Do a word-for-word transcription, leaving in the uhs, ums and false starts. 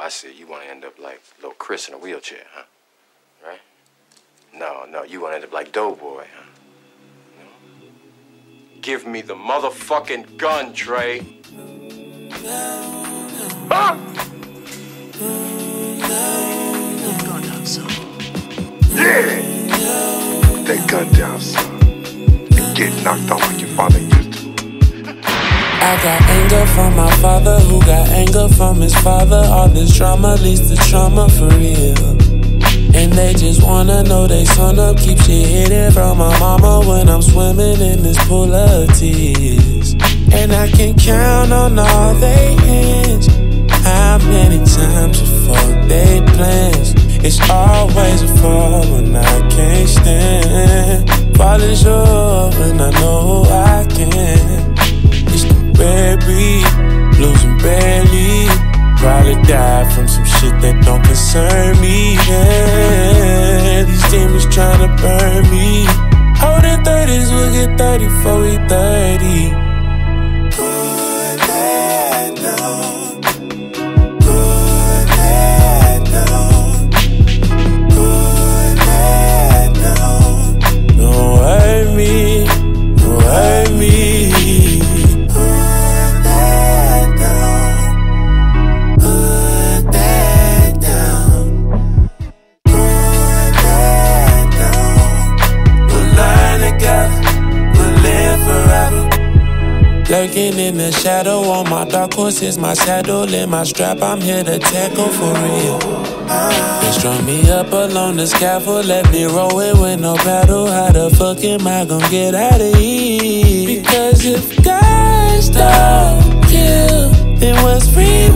I see. You want to end up like little Chris in a wheelchair, huh? Right? No, no, you want to end up like Doughboy, huh? No? Give me the motherfucking gun, Trey. Huh? Gun down, son. Yeah! That gun down, son. And get knocked out like your father used to. I got anger from my father, who got anger from his father. All this drama leads to trauma for real. And they just wanna know they son up. Keep shit hidden from my mama when I'm swimming in this pool of tears. And I can count on all they hands. How many times I fuck they plans? It's always a fall when I can't stand. Falling short when I know I can. It's the red breed, losing barely. Probably die from some shit that don't concern me. Yeah, these demons tryna burn me. Holding thirties, we'll get thirty before we thirty. Put that down. Put that down. Put that down. Don't hurt me. Don't hurt me. Lurking in the shadow, on my dark horse is my saddle. In my strap, I'm here to tackle for real. They strung me up along the scaffold, left me rolling with no paddle. How the fuck am I gon' get out of here? Because if guys don't kill, then what's real?